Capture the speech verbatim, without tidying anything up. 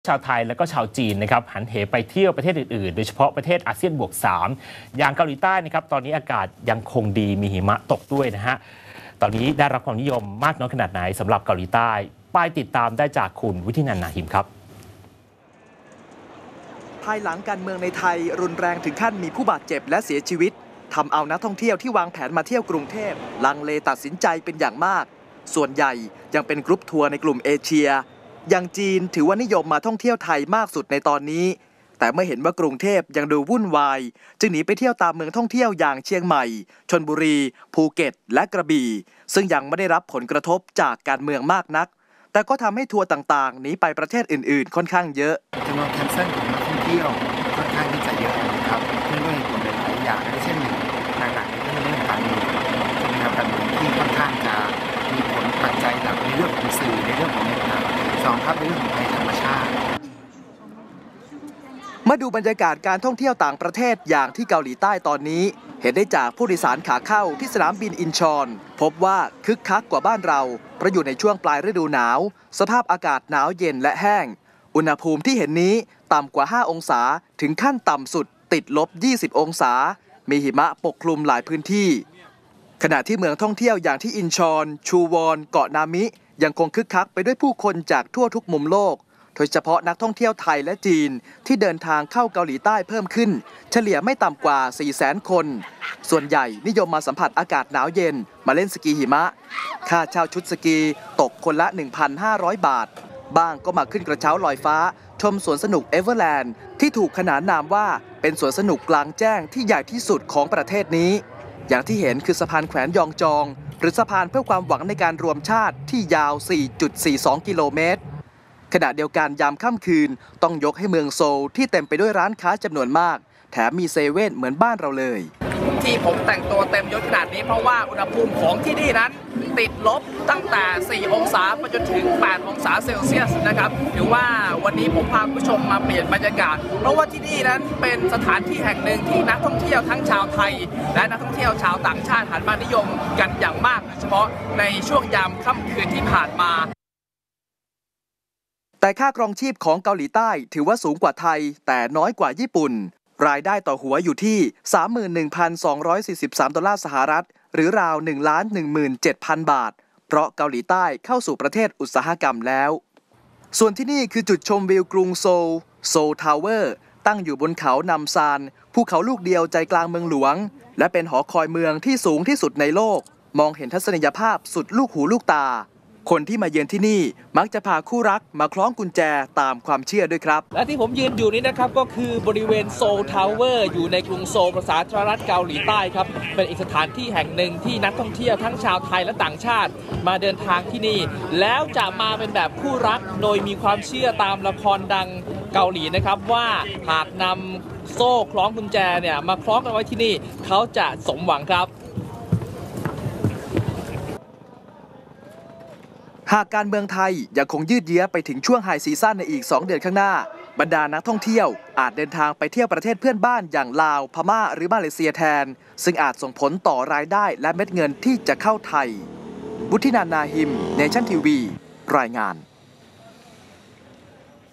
ชาวไทยและก็ชาวจีนนะครับหันเหไปเที่ยวประเทศอื่นๆโดยเฉพาะประเทศอาเซียนบวกสามอย่างเกาหลีใต้นะครับตอนนี้อากาศยังคงดีมีหิมะตกด้วยนะฮะตอนนี้ได้รับความนิยมมากน้อยขนาดไหนสำหรับเกาหลีใต้ไปติดตามได้จากคุณวิทินันท์ นาหิมครับภายหลังการเมืองในไทยรุนแรงถึงขั้นมีผู้บาดเจ็บและเสียชีวิตทำเอานักท่องเที่ยวที่วางแผนมาเที่ยวกรุงเทพลังเลตัดสินใจเป็นอย่างมากส่วนใหญ่ยังเป็นกรุ๊ปทัวร์ในกลุ่มเอเชียอย่างจีนถือว่านิยมมาท่องเที่ยวไทยมากสุดในตอนนี้แต่เมื่อเห็นว่ากรุงเทพยังดูวุ่นวายจึงหนีไปเที่ยวตามเมืองท่องเที่ยวอย่างเชียงใหม่ชลบุรีภูเก็ตและกระบี่ซึ่งยังไม่ได้รับผลกระทบจากการเมืองมากนักแต่ก็ทำให้ทัวร์ต่างๆหนีไปประเทศอื่นๆค่อนข้างเยอะจำนวนแคนเซิลของนักท่องเที่ยวค่อนข้างที่จะเยอะนะครับเนื่องด้วยเหตุผลหลายอย่างเช่นหนึ่งหลักๆก็คือเรื่องการเมืองใช่ไหมครับการเมืองที่ค่อนข้างจะมีผลปัจจัยหลักในเรื่องของสื่อในเรื่องของเน็ตสองครับในเรื่องของภัยธรรมชาติมาดูบรรยากาศการท่องเที่ยวต่างประเทศอย่างที่เกาหลีใต้ตอนนี้เห็นได้จากผู้โดยสารขาเข้าที่สนามบินอินชอนพบว่าคึกคักกว่าบ้านเราเพราะอยู่ในช่วงปลายฤดูหนาวสภาพอากาศหนาวเย็นและแห้งอุณหภูมิที่เห็นนี้ต่ำกว่าห้าองศาถึงขั้นต่ำสุดติดลบยี่สิบองศามีหิมะปกคลุมหลายพื้นที่ขณะที่เมืองท่องเที่ยวอย่างที่อินชอนชูวอนเกาะนามิยังคงคึกคักไปด้วยผู้คนจากทั่วทุกมุมโลกโดยเฉพาะนักท่องเที่ยวไทยและจีนที่เดินทางเข้าเกาหลีใต้เพิ่มขึ้นเฉลี่ยไม่ต่ำกว่า สี่แสน คนส่วนใหญ่นิยมมาสัมผัสอากาศหนาวเย็นมาเล่นสกีหิมะค่าเช่าชุดสกีตกคนละ หนึ่งพันห้าร้อย บาทบ้างก็มาขึ้นกระเช้าลอยฟ้าชมสวนสนุกเอเวอร์แลนด์ที่ถูกขนานนามว่าเป็นสวนสนุกกลางแจ้งที่ใหญ่ที่สุดของประเทศนี้อย่างที่เห็นคือสะพานแขวนยองจองหรือสะพานเพื่อความหวังในการรวมชาติที่ยาว สี่จุดสี่สอง กิโลเมตรขณะเดียวกันยามค่ำคืนต้องยกให้เมืองโซลที่เต็มไปด้วยร้านค้าจำนวนมากแถมมีเซเว่นเหมือนบ้านเราเลยที่ผมแต่งตัวเต็มยศขนาดนี้เพราะว่าอุณหภูมิของที่นี่นั้นติดลบตั้งแต่ สี่องศาไปจนถึง แปดองศาเซลเซียสนะครับถือว่าวันนี้ผมพาผู้ชมมาเปลี่ยนบรรยากาศเพราะว่าที่นี่นั้นเป็นสถานที่แห่งหนึ่งที่นักท่องเที่ยวทั้งชาวไทยและนักท่องเที่ยวชาวต่างชาติหันมานิยมกันอย่างมากโดยเฉพาะในช่วงยามค่ำคืนที่ผ่านมาแต่ค่าครองชีพของเกาหลีใต้ถือว่าสูงกว่าไทยแต่น้อยกว่าญี่ปุ่นรายได้ต่อหัวอยู่ที่ สามหมื่นหนึ่งพันสองร้อยสี่สิบสาม ดอลลาร์สหรัฐหรือราว หนึ่งล้านหนึ่งหมื่นเจ็ดพัน บาทเพราะเกาหลีใต้เข้าสู่ประเทศอุตสาหกรรมแล้วส่วนที่นี่คือจุดชมวิวกรุงโซลโซลทาวเวอร์ตั้งอยู่บนเขานำซานภูเขาลูกเดียวใจกลางเมืองหลวงและเป็นหอคอยเมืองที่สูงที่สุดในโลกมองเห็นทัศนียภาพสุดลูกหูลูกตาคนที่มาเยือนที่นี่มักจะพาคู่รักมาคล้องกุญแจตามความเชื่อด้วยครับและที่ผมยืนอยู่นี้นะครับก็คือบริเวณโซลทาวเวอร์อยู่ในกรุงโซลประชาธารณรัฐเกาหลีใต้ครับเป็นอีกสถานที่แห่งหนึ่งที่นักท่องเที่ยวทั้งชาวไทยและต่างชาติมาเดินทางที่นี่แล้วจะมาเป็นแบบคู่รักโดยมีความเชื่อตามละครดังเกาหลีนะครับว่าหากนำโซ่คล้องกุญแจเนี่ยมาคล้องกันไว้ที่นี่เขาจะสมหวังครับหากการเมืองไทยยังคงยืดเยื้อไปถึงช่วงไฮซีซั่นในอีกสองเดือนข้างหน้าบรรดานักท่องเที่ยวอาจเดินทางไปเที่ยวประเทศเพื่อนบ้านอย่างลาวพม่าหรือมาเลเซียแทนซึ่งอาจส่งผลต่อรายได้และเม็ดเงินที่จะเข้าไทยวุฒินันท์ นาหิม เนชั่นทีวีรายงาน